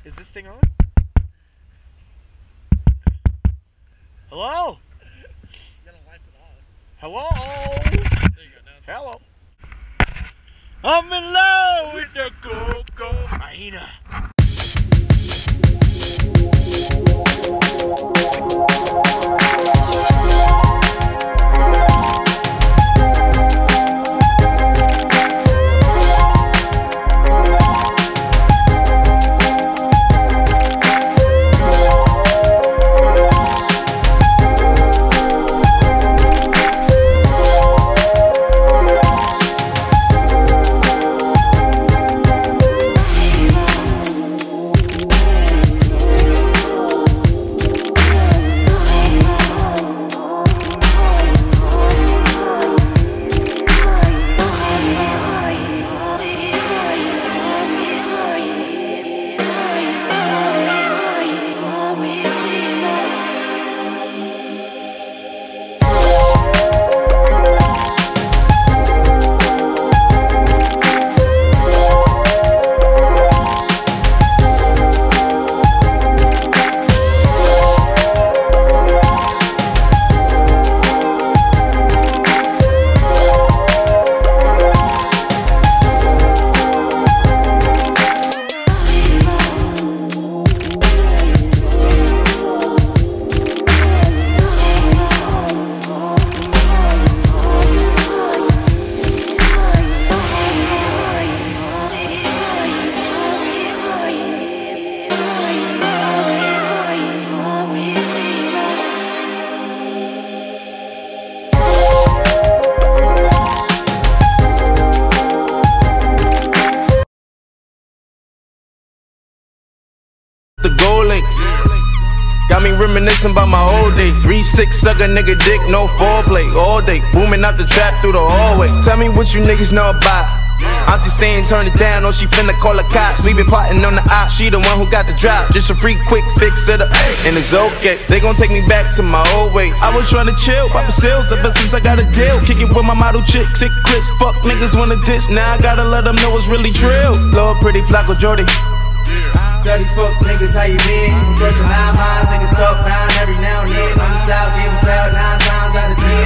Is this thing on? Hello? You gotta wipe it off. Hello? There you go, now it's Hello? I'm in love with the cocaine. The gold links got me reminiscing about my old days. 3-6 suck a nigga dick, no foreplay all day, booming out the trap through the hallway. Tell me what you niggas know about. Auntie saying turn it down, or she finna call the cops. We been plotting on the op, she the one who got the drop. Just a free quick fix to the and it's okay. They gon' take me back to my old ways. I was trying to chill, pop the sales ever since I got a deal. Kick it with my model chick, sick clips. Fuck niggas wanna diss, now I gotta let them know it's really trill. Lord pretty Flacco Jordy. Tell these fuck niggas how you been. Fresh 9 miles, niggas talk down every now and then. On the south, give us loud 9 times out of 10.